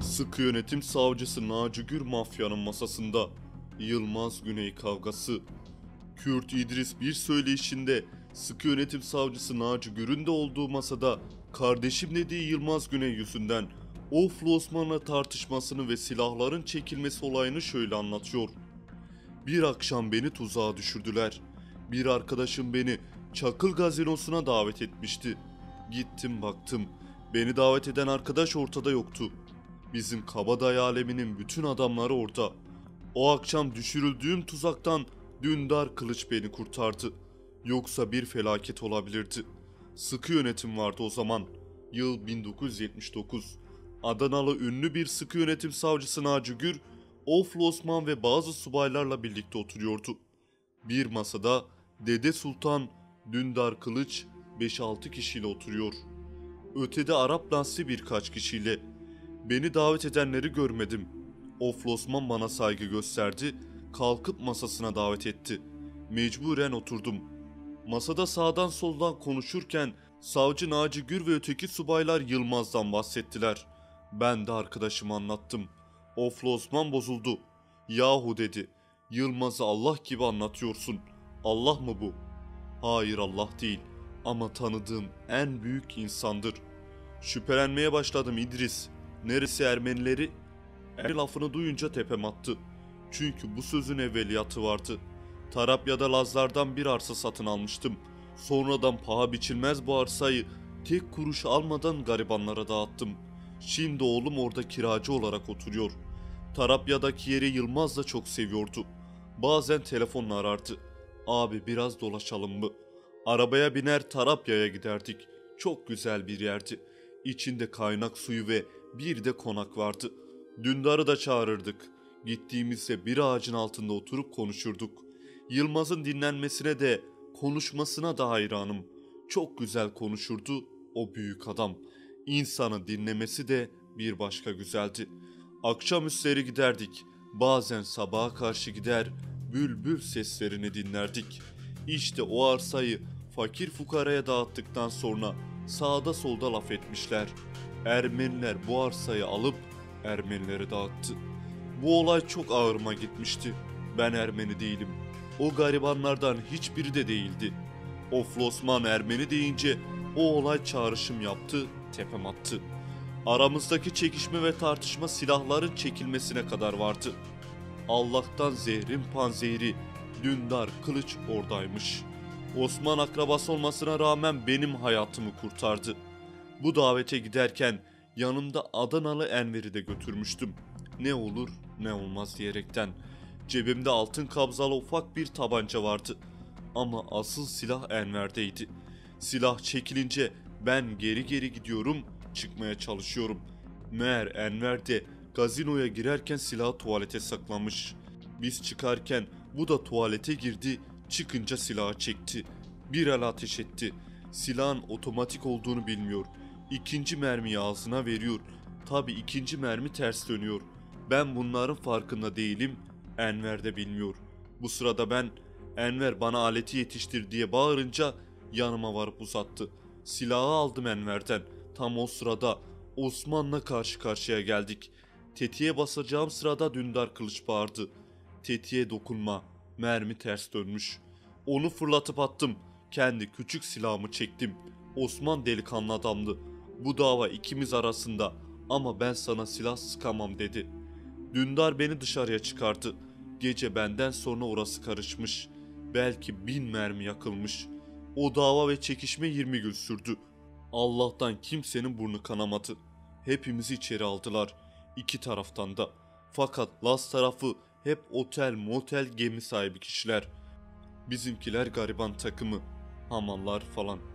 Sıkı yönetim savcısı Naci Gür mafyanın masasında. Yılmaz Güney kavgası. Kürt İdris bir söyleyişinde sıkı yönetim savcısı Naci Gür'ün de olduğu masada kardeşim dediği Yılmaz Güney yüzünden Oflu Osman'la tartışmasını ve silahların çekilmesi olayını şöyle anlatıyor. Bir akşam beni tuzağa düşürdüler. Bir arkadaşım beni Çakıl Gazinosu'na davet etmişti. Gittim baktım. Beni davet eden arkadaş ortada yoktu. Bizim kabadayı aleminin bütün adamları orada. O akşam düşürüldüğüm tuzaktan Dündar Kılıç beni kurtardı. Yoksa bir felaket olabilirdi. Sıkı yönetim vardı o zaman. Yıl 1979. Adanalı ünlü bir sıkı yönetim savcısı Naci Gür, Oflu Osman ve bazı subaylarla birlikte oturuyordu. Bir masada Dede Sultan, Dündar Kılıç 5-6 kişiyle oturuyor. Ötede Arap Nasri birkaç kişiyle. Beni davet edenleri görmedim. Oflu Osman bana saygı gösterdi, kalkıp masasına davet etti. Mecburen oturdum. Masada sağdan soldan konuşurken savcı Naci Gür ve öteki subaylar Yılmaz'dan bahsettiler. Ben de arkadaşıma anlattım. Oflu Osman bozuldu. Yahu dedi, Yılmaz'ı Allah gibi anlatıyorsun. Allah mı bu? Hayır, Allah değil ama tanıdığım en büyük insandır. Şüphelenmeye başladım İdris. Neresi Ermenileri? Lafını duyunca tepem attı. Çünkü bu sözün evveliyatı vardı. Tarabya'da Lazlardan bir arsa satın almıştım. Sonradan paha biçilmez bu arsayı tek kuruş almadan garibanlara dağıttım. Şimdi oğlum orada kiracı olarak oturuyor. Tarabya'daki yeri Yılmaz da çok seviyordu. Bazen telefonla arardı. Abi biraz dolaşalım mı? Arabaya biner Tarabya'ya giderdik. Çok güzel bir yerdi. İçinde kaynak suyu ve bir de konak vardı. Dündar'ı da çağırırdık. Gittiğimizde bir ağacın altında oturup konuşurduk. Yılmaz'ın dinlenmesine de konuşmasına da hayranım. Çok güzel konuşurdu o büyük adam. İnsanı dinlemesi de bir başka güzeldi. Akşamüstleri giderdik. Bazen sabaha karşı gider bülbül seslerini dinlerdik. İşte o arsayı fakir fukaraya dağıttıktan sonra sağda solda laf etmişler. Ermeniler bu arsayı alıp Ermenileri dağıttı. Bu olay çok ağırıma gitmişti. Ben Ermeni değilim. O garibanlardan hiçbiri de değildi. Oflu Osman Ermeni deyince o olay çağrışım yaptı, tepem attı. Aramızdaki çekişme ve tartışma silahların çekilmesine kadar vardı. Allah'tan zehrin panzehri Dündar Kılıç oradaymış. Osman akrabası olmasına rağmen benim hayatımı kurtardı. Bu davete giderken yanımda Adanalı Enver'i de götürmüştüm. Ne olur ne olmaz diyerekten. Cebimde altın kabzalı ufak bir tabanca vardı. Ama asıl silah Enver'deydi. Silah çekilince ben geri geri gidiyorum, çıkmaya çalışıyorum. Meğer Enver de gazinoya girerken silahı tuvalete saklamış. Biz çıkarken bu da tuvalete girdi, çıkınca silahı çekti. Bir el ateş etti. Silahın otomatik olduğunu bilmiyor. İkinci mermiyi ağzına veriyor. Tabi ikinci mermi ters dönüyor. Ben bunların farkında değilim. Enver de bilmiyor. Bu sırada ben Enver bana aleti yetiştir diye bağırınca yanıma varıp uzattı. Silahı aldım Enver'den. Tam o sırada Osman'la karşı karşıya geldik. Tetiğe basacağım sırada Dündar Kılıç bağırdı. Tetiğe dokunma. Mermi ters dönmüş. Onu fırlatıp attım. Kendi küçük silahımı çektim. Osman delikanlı adamdı. Bu dava ikimiz arasında ama ben sana silah sıkamam dedi. Dündar beni dışarıya çıkardı. Gece benden sonra orası karışmış. Belki 1000 mermi yakılmış. O dava ve çekişme 20 gün sürdü. Allah'tan kimsenin burnu kanamadı. Hepimizi içeri aldılar. İki taraftan da. Fakat Laz tarafı hep otel, motel, gemi sahibi kişiler. Bizimkiler gariban takımı. Hamallar falan.